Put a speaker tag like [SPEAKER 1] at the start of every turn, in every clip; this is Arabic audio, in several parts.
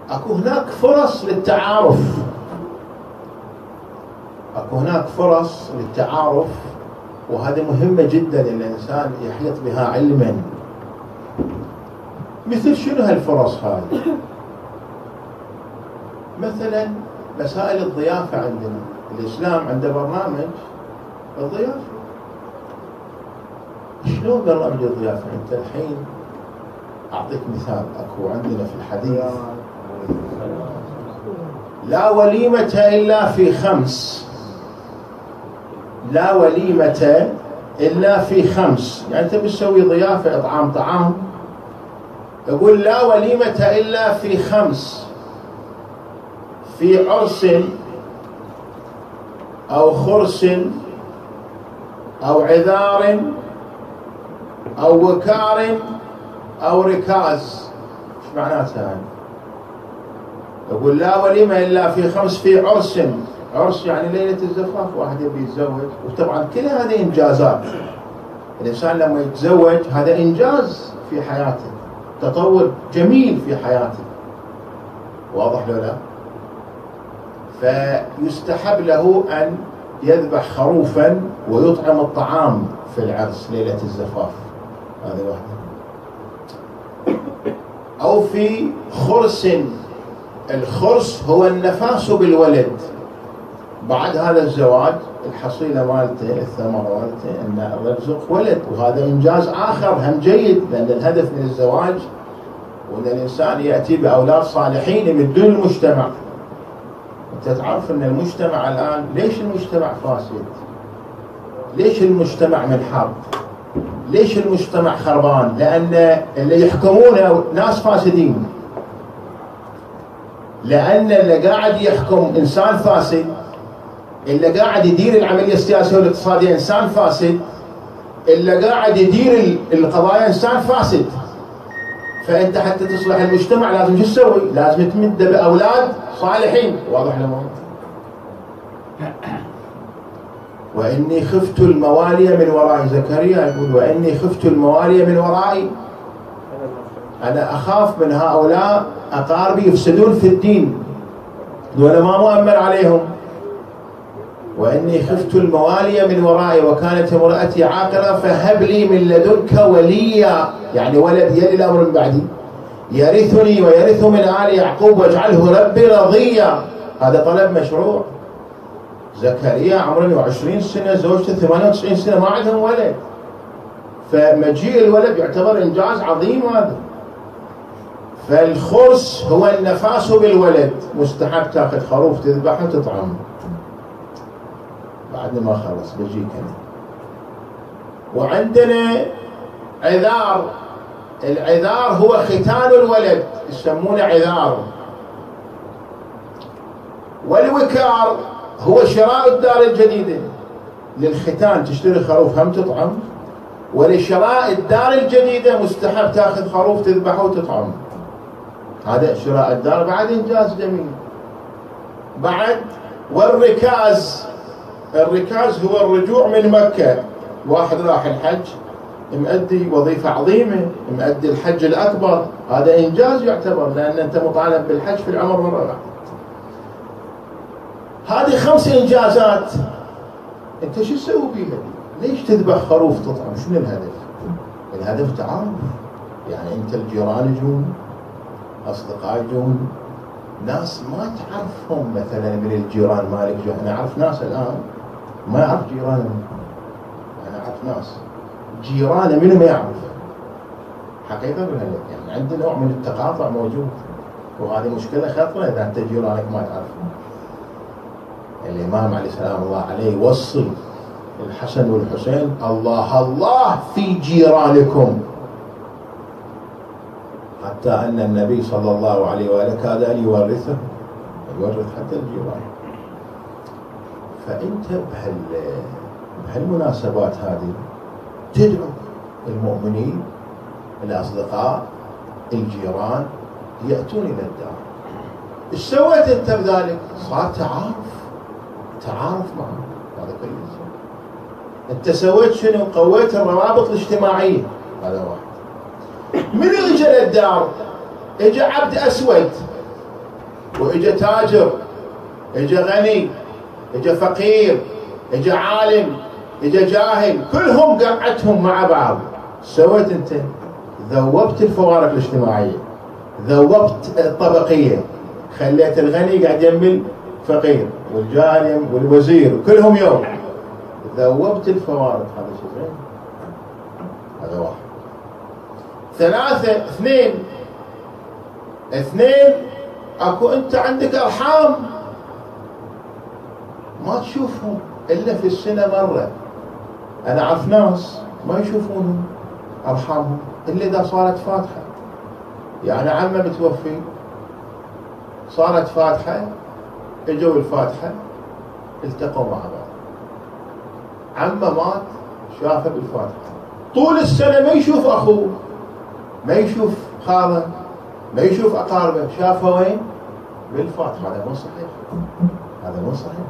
[SPEAKER 1] اكو هناك فرص للتعارف، اكو هناك فرص للتعارف، وهذه مهمة جدا الإنسان يحيط بها علما. مثل شنو هالفرص هذه؟ مثلا مسائل الضيافة عندنا، الإسلام عنده برنامج الضيافة. شلون برنامج الضيافة؟ أنت الحين أعطيك مثال، أكو عندنا في الحديث لا وليمة إلا في خمس، لا وليمة إلا في خمس. يعني أنت بتسوي ضيافة إطعام طعام، يقول لا وليمة إلا في خمس: في عرس أو خرس أو عذار أو وكار أو ركاز. ايش معناتها يعني؟ يقول لا وليمة إلا في خمس: في عرس، عرس يعني ليلة الزفاف، واحد يبي يتزوج، وطبعا كل هذه إنجازات. الإنسان لما يتزوج هذا إنجاز في حياته، تطور جميل في حياته، واضح له لا؟ فيستحب له أن يذبح خروفا ويطعم الطعام في العرس ليلة الزفاف، هذه واحدة. أو في خرس، الخرس هو النفاس بالولد بعد هذا الزواج، الحصيلة مالته، الثمرة مالته أن الرزق ولد، وهذا إنجاز آخر هم جيد، لأن الهدف من الزواج وأن الإنسان يأتي بأولاد صالحين يمدون المجتمع. أنت تعرف أن المجتمع الآن، ليش المجتمع فاسد؟ ليش المجتمع منحط؟ ليش المجتمع خربان؟ لأن اللي يحكمونه ناس فاسدين، لأن اللي قاعد يحكم إنسان فاسد، اللي قاعد يدير العملية السياسية والاقتصادية إنسان فاسد، اللي قاعد يدير القضايا إنسان فاسد. فأنت حتى تصلح المجتمع لازم شو تسوي؟ لازم تمد بأولاد صالحين، واضح لهم؟ وإني خفت الموالي من ورائي، زكريا يقول وإني خفت الموالي من ورائي، أنا أخاف من هؤلاء أقاربي يفسدون في الدين، وأنا ما مؤمن عليهم. وإني خفت الموالي من ورائي وكانت امرأتي عاقرة فهب لي من لدنك وليا، يعني ولد يلي الأمر من بعدي، يرثني ويرث من آل يعقوب واجعله ربي رضيا. هذا طلب مشروع. زكريا عمره 120 سنة، زوجته 98 سنة، ما عندهم ولد، فمجيء الولد يعتبر إنجاز عظيم هذا. فالخرس هو النفاس بالولد، مستحب تاخذ خروف تذبحه وتطعمه. بعد ما خلص بجيك أنا. وعندنا عذار، العذار هو ختان الولد، يسمونه عذار. والوكار هو شراء الدار الجديدة، للختان تشتري خروف هم تطعم، ولشراء الدار الجديدة مستحب تاخذ خروف تذبحه وتطعمه. هذا شراء الدار بعد إنجاز جميل. بعد والركاز، الركاز هو الرجوع من مكة، واحد راح الحج مؤدي وظيفة عظيمة، مؤدي الحج الأكبر، هذا إنجاز يعتبر، لأن أنت مطالب بالحج في العمر مرة واحدة. هذه 5 إنجازات، أنت شو تسوي بيها؟ ليش تذبح خروف تطعم؟ شنو الهدف؟ الهدف تعارف، يعني أنت الجيران يجون، أصدقاء يجون، ناس ما تعرفهم مثلا من الجيران مالك. أنا أعرف ناس الآن ما يعرف جيرانه، أنا أعرف ناس جيرانه منه ما يعرف، حقيقة ولا لا؟ يعني عندنا نوع من التقاطع موجود، وهذه مشكلة خطرة إذا أنت جيرانك ما تعرفهم. الإمام عليه السلام الله عليه وصي الحسن والحسين: الله الله في جيرانكم، حتى أن النبي صلى الله عليه وآله كاد أن يورث حتى الجيران. فأنت بهالمناسبات هذه تدعو المؤمنين، الأصدقاء، الجيران يأتون إلى الدار. إيش سويت أنت بذلك؟ صار تعارف معه، هذا كل شيء. أنت سويت شنو؟ قويت الروابط الاجتماعية، هذا واحد. من اجى للدار؟ اجى عبد أسود واجا تاجر، اجا غني، اجا فقير، اجا عالم، اجا جاهل، كلهم قعدتهم مع بعض. سويت انت؟ ذوبت الفوارق الاجتماعيه، ذوبت الطبقيه، خليت الغني قاعد يم الفقير والجاهل والوزير كلهم يوم، ذوبت الفوارق. هذا شيء زين. هذا واحد. ثلاثة، اثنين اكو انت عندك ارحام ما تشوفهم الا في السنة مرة. انا اعرف ناس ما يشوفونهم ارحامهم الا اذا صارت فاتحة. يعني عمه متوفي صارت فاتحة، اجوا الفاتحة التقوا مع بعض. عمه مات شافه بالفاتحة، طول السنة ما يشوف اخوه، ما يشوف خاله، ما يشوف اقاربه، شافه وين؟ بالفاتحة. هذا مو صحيح، هذا مو صحيح.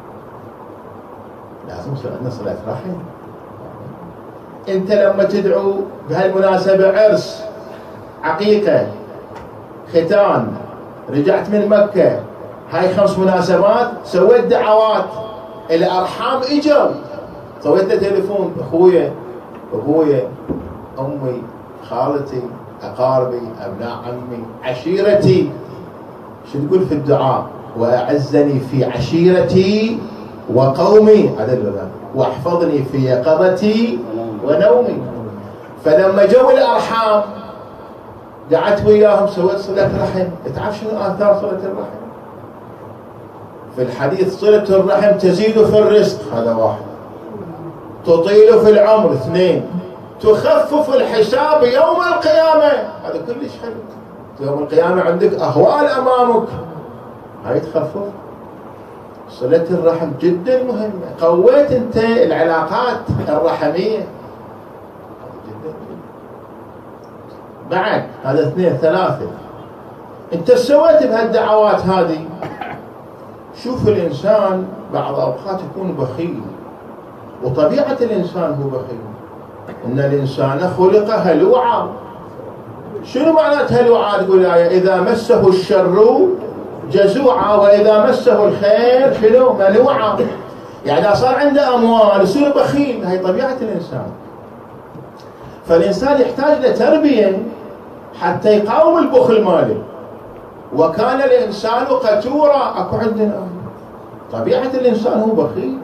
[SPEAKER 1] لازم يصير عندنا صلة رحم. انت لما تدعو بهالمناسبة عرس، عقيقة، ختان، رجعت من مكة، هاي 5 مناسبات، سويت دعوات، الارحام اجوا، سويت له تليفون، اخويا، ابويا، امي، خالتي، اقاربي، ابناء عمي، عشيرتي. شو تقول في الدعاء؟ واعزني في عشيرتي وقومي، هذا واحفظني في يقظتي ونومي. فلما جو الارحام قعدت وياهم، سويت صلة رحم. تعرف شنو آثار صلة الرحم؟ في الحديث صلة الرحم تزيد في الرزق، هذا واحد، تطيل في العمر، 2، تخفف الحساب يوم القيامة، هذا كلش حلو. يوم القيامة عندك أهوال أمامك، هاي تخفف. صلة الرحم جدا مهمة، قويت انت العلاقات الرحمية، بعد هذا 2. 3 انت سويت بهالدعوات هذه. شوف الانسان بعض اوقات يكون بخيل، وطبيعة الانسان هو بخيل، ان الانسان خلق هلوعا. شنو معنات هلوعا؟ تقول الآية اذا مسه الشر جزوعا واذا مسه الخير شنو؟ منوعا. يعني اذا صار عنده اموال يصير بخيل، هاي طبيعة الانسان. فالإنسان يحتاج لتربية حتى يقاوم البخل ماله. وكان الإنسان قتورا، أكو عندنا طبيعة الإنسان هو بخيل.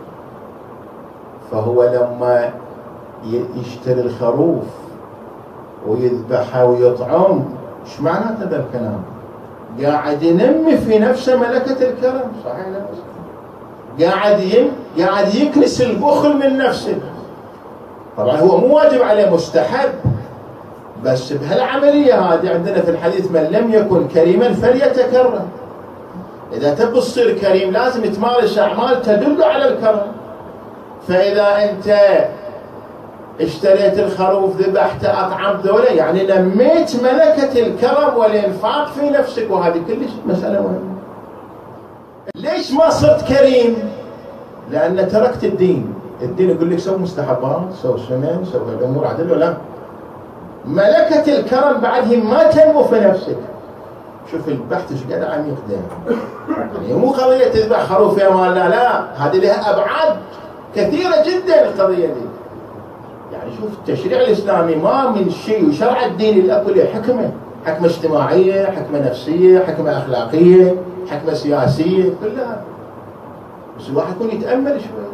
[SPEAKER 1] فهو لما يشتري الخروف ويذبحه ويطعم، ايش معناته هذا الكلام؟ قاعد ينمي في نفسه ملكة الكرم، صحيح لا؟ قاعد يكنس البخل من نفسه. طبعا هو مو واجب عليه، مستحب، بس بهالعملية هذه عندنا في الحديث من لم يكن كريما فليتكرم. إذا تبي تصير كريم لازم تمارس أعمال تدل على الكرم. فإذا أنت اشتريت الخروف، ذبحت، أطعمت، ذولا يعني نميت ملكة الكرم والإنفاق في نفسك، وهذه كلش مسألة مهمة. ليش ما صرت كريم؟ لأن تركت الدين. الدين يقول لك سوي مستحبات، سوي سنن، سوي الأمور عدل، ولا ملكة الكرم بعدها ما تنمو في نفسك. شوف البحث ايش قد عميق ده. يعني مو قضية تذبح خروف يا مال، لا، هذه لها أبعاد كثيرة جدا القضية دي. يعني شوف التشريع الإسلامي ما من شيء، وشرع الدين الأكو له حكمة، حكمة اجتماعية، حكمة نفسية، حكمة أخلاقية، حكمة سياسية، كلها. بس الواحد يكون يتأمل شوي.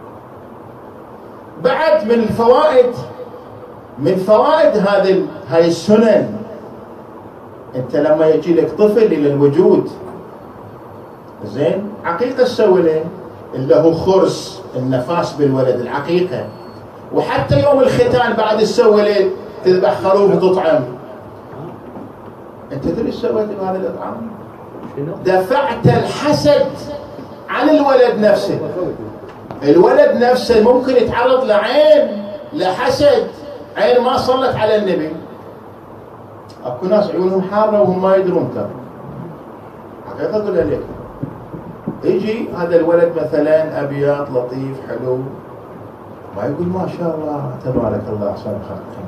[SPEAKER 1] بعد من الفوائد، من فوائد هاي السنن، انت لما يجي لك طفل الى الوجود، زين، عقيقة تسوي له اللي هو خرس النفاس بالولد، العقيقة. وحتى يوم الختان بعد تسوي له، تذبح خروف وتطعم. انت تدري ايش سويت بهذا الاطعام؟ دفعت الحسد عن الولد نفسه. الولد نفسه ممكن يتعرض لعين، لحسد، عين ما صلت على النبي. اكو ناس عيونهم حاره وهم ما يدرون ترى. حقيقه اقول لك، يجي هذا الولد مثلا ابيض لطيف حلو، ما يقول ما شاء الله تبارك الله احسن خلق.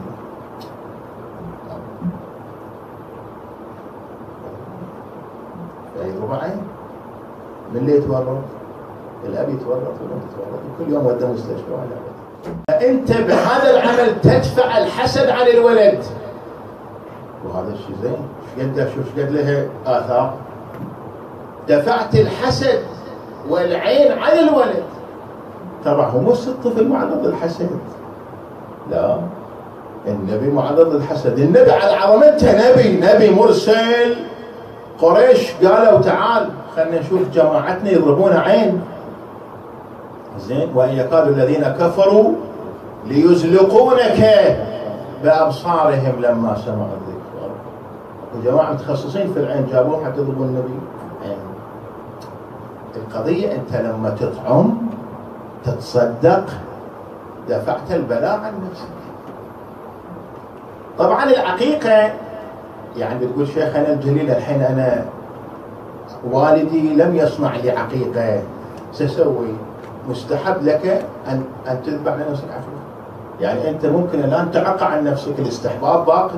[SPEAKER 1] يضرب عين. من اللي يتورط؟ الأب يتورط والأم تتورط، وكل يوم ودى مستشفى ولا بد. فأنت بهذا العمل تدفع الحسد عن الولد، وهذا الشيء زين. شوف قد له آثار. دفعت الحسد والعين عن الولد. طبعا هو مو الطفل معرض للحسد، لا، النبي معرض للحسد. النبي على العظمة، انت نبي مرسل. قريش قالوا تعال خلنا نشوف جماعتنا يضربون عين، زين. وإن يكاد الذين كفروا ليزلقونك بأبصارهم لما سمعوا الذكر. وجماعة متخصصين في العين جابوهم حتى يضربون النبي عين. القضية أنت لما تطعم تتصدق دفعت البلاء عن نفسك. طبعا العقيقة يعني بتقول شيخنا الجليل الحين أنا والدي لم يصنع لي عقيقة، سأسوي؟ مستحب لك أن تذبح لنفسك عقيقة. يعني أنت ممكن الآن تعقى عن نفسك، الاستحباب باقي،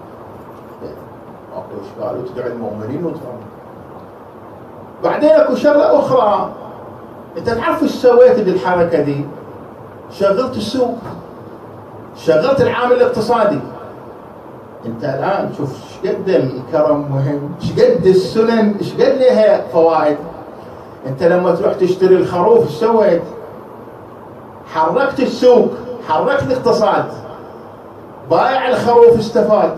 [SPEAKER 1] أكو إشكال، وتدعي المؤمنين وترى. بعدين أكو شغلة أخرى، أنت تعرف إيش سويت بالحركة دي؟ شغلت السوق، شغلت العامل الاقتصادي. أنت الآن شوف إيش قد الكرم مهم، إيش قد السنن، إيش قد لها فوائد. أنت لما تروح تشتري الخروف إيش سويت؟ حركت السوق، حركت الاقتصاد. بايع الخروف استفاد.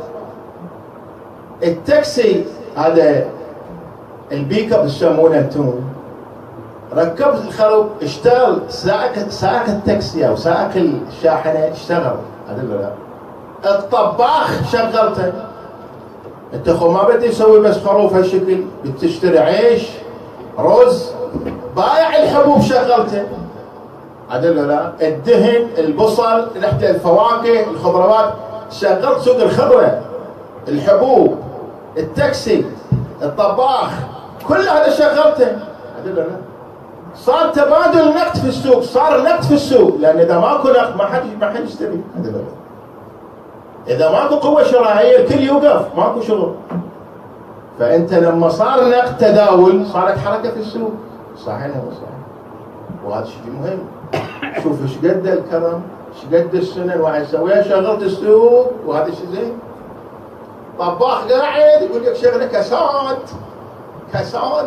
[SPEAKER 1] التاكسي هذا البيك اب يسمونه انتم، ركبت الخروف اشتغل، سائق التاكسي او سائق الشاحنه اشتغل، هذا لا. الطباخ شغلته. انت خو ما بدي تسوي بس خروف هالشكل، بتشتري عيش رز، بايع الحبوب شغلته، هذا لا. الدهن، البصل، ريحه الفواكه، الخضروات، شغلت سوق الخضره، الحبوب، التاكسي، الطباخ، كل هذا شغلته، هذا لا. صار تبادل نقد في السوق، صار نقد في السوق، لان اذا ماكو نقد ما حد يشتري، هذا لا. اذا ماكو قوه شرائيه الكل يوقف، ماكو شغل. فانت لما صار نقد تداول صارت حركه في السوق، صحيح ولا صحيح؟ وهذا شيء مهم. شوف ايش قد الكرم، ايش قد السنن واحد يسويها، شغلت السوق، وهذا شيء زين. طباخ قاعد يقول لك شغله كساد،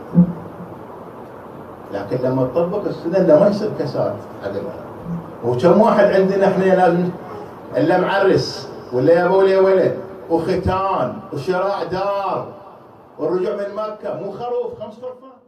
[SPEAKER 1] لكن لما تطبق السنن لا ما يصير كساد، هذا وكم واحد عندنا احنا لازم الا معرس ولا يابا ولا ولد وختان وشراء دار والرجوع من مكه، مو خروف 5 خرفان.